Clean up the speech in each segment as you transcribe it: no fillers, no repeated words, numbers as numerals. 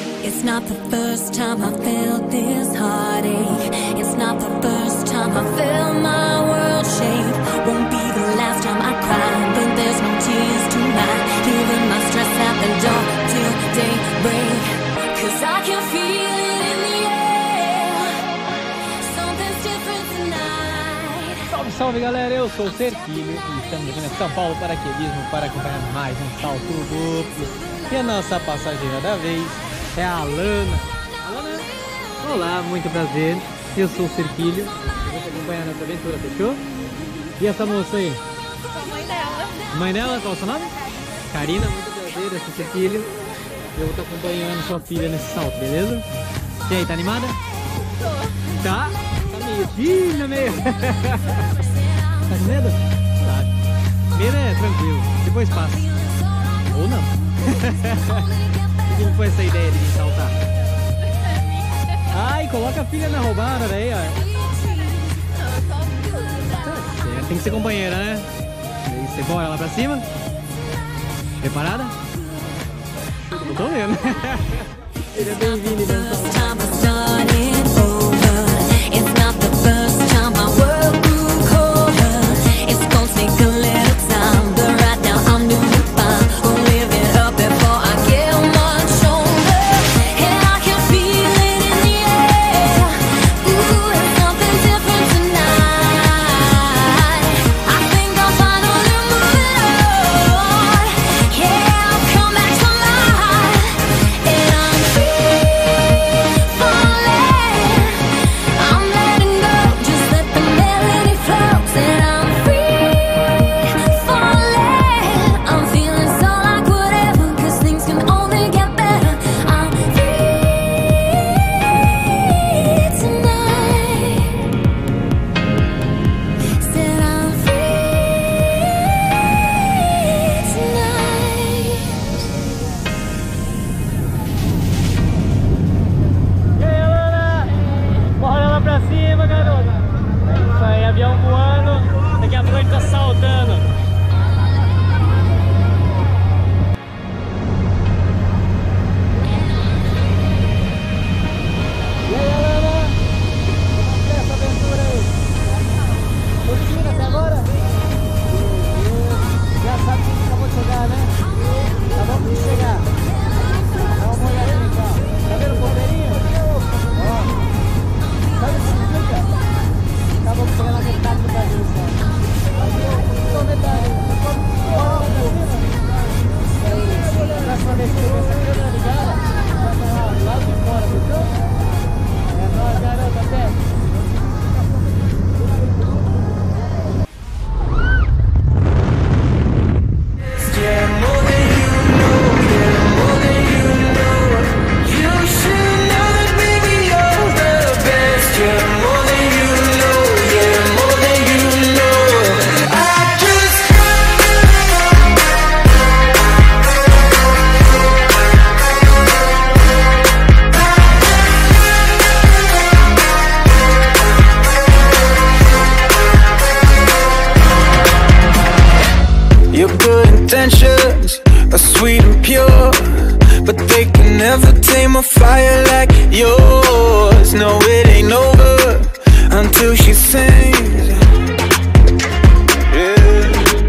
It's not the first time I felt this heartache. It's not the first time I felt my world shake. Won't be the last time I cry, but there's no tears tonight. Leaving my stress at the door till daybreak. 'Cause I can feel it in the air. Something's different tonight. Salve, salve galera, eu sou o Serquilho e estamos aqui na São Paulo Paraquedismo para acompanhar mais um salto duplo. E a nossa passageira da vez é a Alana. Alana, olá, muito prazer. Eu sou o Serquilho. Eu vou te acompanhar nessa aventura, fechou? E essa moça aí? Sou a mãe dela. Mãe dela, qual é o seu nome? Karina, muito prazer, eu sou o Serquilho. Eu vou estar acompanhando sua filha nesse salto, beleza? E aí, tá animada? Tô. Tá? Tá meio filha, meio... Tá com medo? Tá. Medo é tranquilo, depois passa. Ou não. Como foi essa ideia de saltar? Ai, coloca a filha na roubada daí, ó. Tem que ser companheira, né? Aí você bora lá pra cima? Preparada? Eu tô vendo. Seja bem-vindo, avião voando, daqui a pouco ele tá saltando. E aí, Alana? Como é essa aventura aí? Curtindo até agora? Já sabe que acabou de chegar, né? Acabamos de chegar. Dá uma olhadinha cá. Tá vendo o ponteirinho? Ó. Sabe o que significa? Acabou de chegar na metade do Brasil, cara. Só metade. Próxima vez que eu ver essa câmera ligada, vai estar lá de fora, viu? É nóis, garoto, até. Intentions are sweet and pure, but they can never tame a fire like yours. No, it ain't over until she sings. Yeah.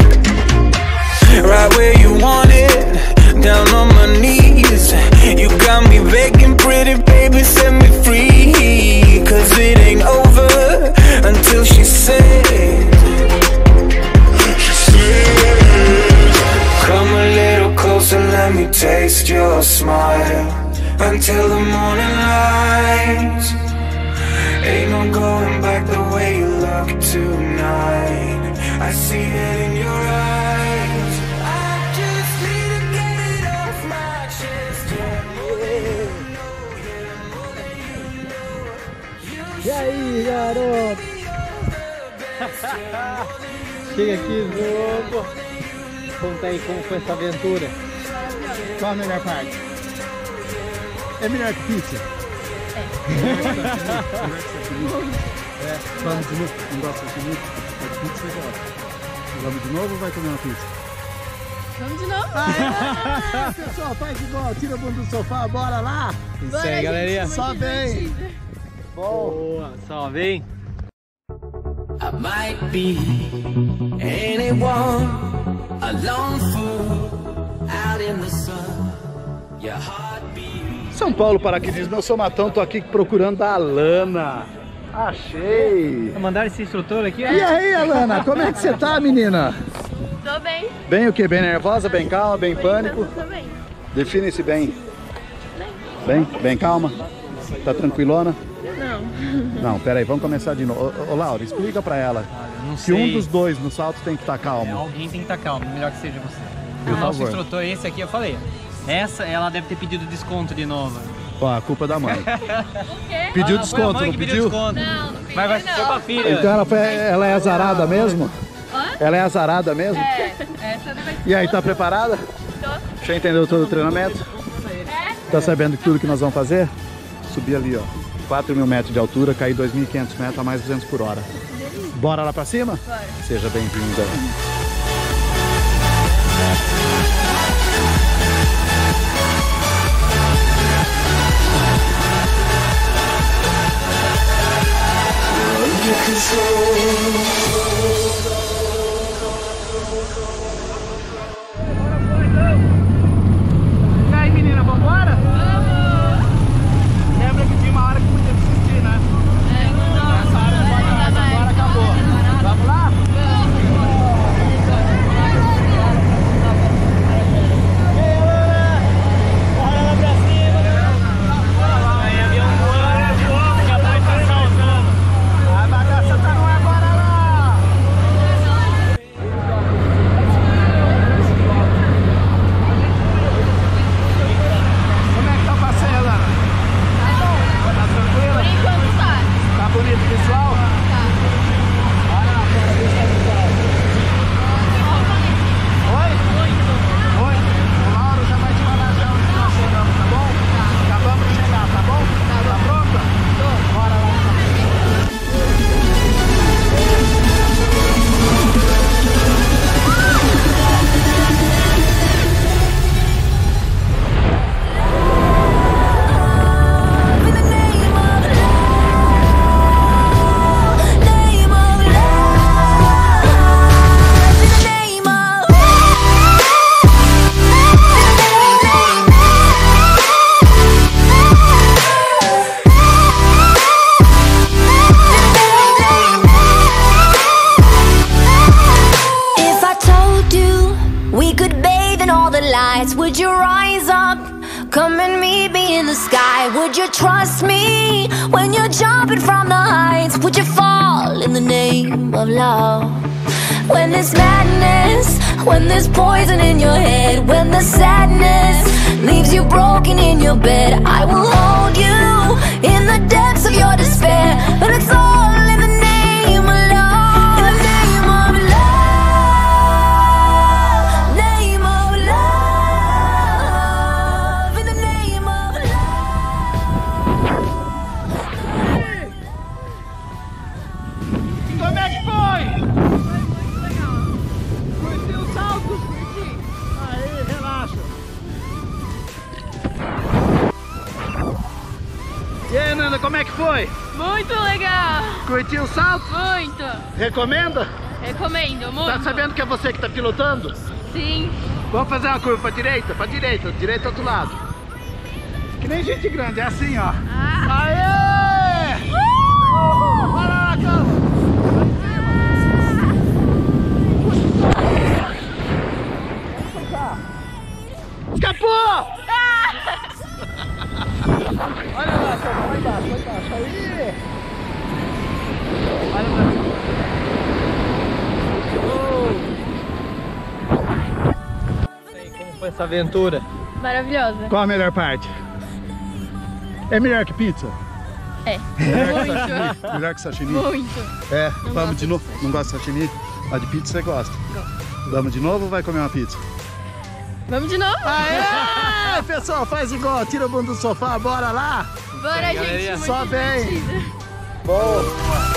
Right where you want it, down on my knees. You got me begging, pretty baby, set me free. 'Cause it ain't over until she sings. Come a little closer, let me taste your smile. Until the morning light. Ain't no going back the way you look tonight. I see it in your eyes. I just need to get it off my chest. E aí, garoto? Chega aqui, louco. Conta aí como foi essa aventura. Qual a melhor parte? É melhor que pizza? É. Vamos de novo? Não gosta de pizza? Pizza você gosta. Vamos de novo ou vai comer uma pizza? Vamos de novo? Pessoal, faz igual, tira a bunda do sofá, bora lá. Isso aí, galerinha. Só vem. Boa, só vem. I might be anyone, a lone fool out in the sun. Your heartbeat. São Paulo Paraquedismo, eu sou Matão, tô aqui procurando a Alana. Achei. Mandaram esse instrutor aqui, ó. E aí, Alana, como é que você tá, menina? Tô bem. Bem o quê? Bem nervosa, bem calma, bem pânico? Tô bem. Define-se bem. Bem calma? Tá tranquilona? Não. Não, peraí, vamos começar de novo. Ô Laura, explica pra ela Não que sei. um dos dois no salto tem que estar calmo. Alguém tem que estar calmo, melhor que seja você. Por O nosso favor. instrutor, esse aqui, eu falei. Essa, ela deve ter pedido desconto de novo. Ó, a culpa é da mãe. O quê? Pediu Ah, foi a desconto, mãe não que pediu? desconto. Não pedi, Vai não. ser pra filha. Então ela é azarada mesmo? Hã? Ela é azarada mesmo? É, essa vai ser. E aí, tá preparada? Tô. Já entendeu todo o treinamento? Tá sabendo que tudo que nós vamos fazer? Subir ali, ó. 4.000 metros de altura, cair 2.500 metros a mais 200 por hora. Bora lá pra cima? Bora. Seja bem-vinda. E aí, menina, vambora? Lembra que tinha uma hora que podia desistir, né? Essa hora não pode mais, agora acabou. Vamos lá? Bora lá pra cima. Aí, avião voando, já vai estar saltando. A bagaça tá no ar, bora lá! Como é que tá o passeio, Alana? Tá tranquila? Por enquanto tá. Tá bonito, pessoal? Olha lá, fora, deixa eu pessoal. Oi? Oi? O Lauro já vai te falar já onde nós chegamos, tá bom? Acabamos de chegar, tá bom? Tá pronta? Bora lá então. In the name of love, name of love, in the name of If I told you we could bathe in all the lights, would you rise up? Come and meet me in the sky. Would you trust me when you're jumping from the heights? Would you fall in the name of love? When there's madness, when there's poison in your head, when the sadness leaves you broken in your bed, I will hold you in the depths of your despair. But it's all in the name of love. In the name of love, name of love, in the name of Como é que foi? Curtiu o salto? Curti. Aí, relaxa. E aí, Nanda, como é que foi? Muito legal. Curtiu o salto? Muito. Recomenda? Recomendo, muito. Tá sabendo que é você que tá pilotando? Sim. Vamos fazer uma curva pra direita? Pra direita, direita ao outro lado. Que nem gente grande, é assim, ó. Aê! Olha lá, cara! Escapou! Olha lá, cara, lá embaixo, aí! Olha pra cá. Como foi essa aventura? Maravilhosa. Qual a melhor parte? É melhor que pizza? É. Muito. Melhor que sashimi? Muito. É, Não vamos gosto de novo. Não gosta de sashimi? Mas de pizza você gosta? Vamos de novo ou vai comer uma pizza? Vamos de novo? Aê! Pessoal, faz igual, tira a bunda do sofá, bora lá! Bora, gente. galerinha. Muito Só vem. divertido. Boa!